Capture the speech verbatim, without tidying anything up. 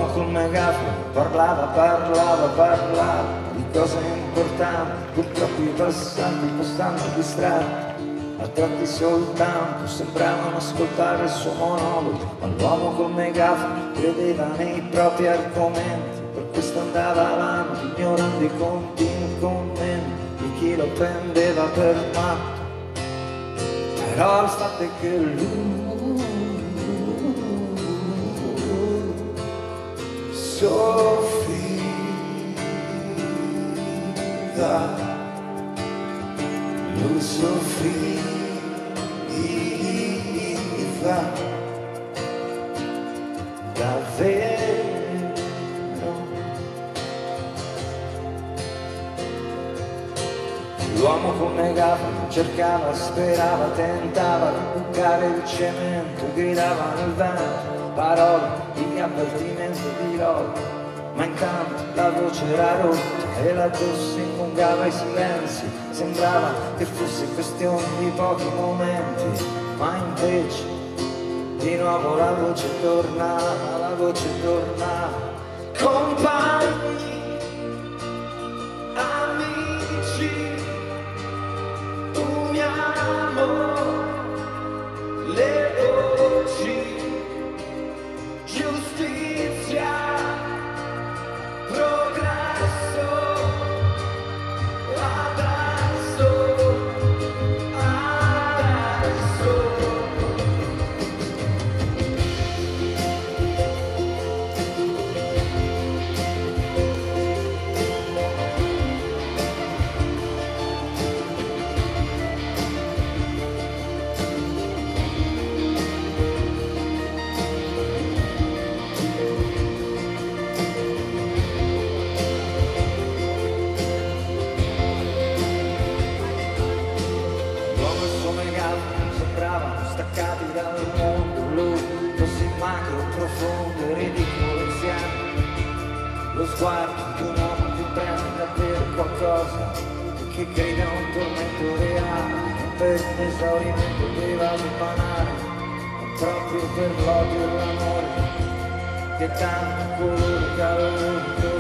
col megafono parlava, parlava, parlava di cose importanti, purtroppo i passanti passando distratti. A tratti soltanto sembravano ascoltare il suo monologo, ma l'uomo col megafono credeva nei propri argomenti, per questo andava avanti ignorando i continui commenti di chi lo prendeva per matto. Però il fatto è che lui soffriva, lui soffriva davvero. L'uomo con megafono cercava, sperava, tentava di bucare il cemento, gridava nel vento parole di avvertimento di lotta, ma intanto la voce era rotta e la tosse ingungava i silenzi. Sembrava che fosse questione di pochi momenti, ma invece di nuovo la voce tornava, la voce tornava. Compagni, amici, uniamo le voci, giustizia, progresso, adesso, adesso. Staccati dal mondo, lui così macro, profondo e ridicolo insieme. Lo sguardo di un uomo che prende davvero qualcosa, che crede a un tormento reale, per un esaurimento dei vasi banali, ma proprio per l'odio e l'amore che danno colore, calore,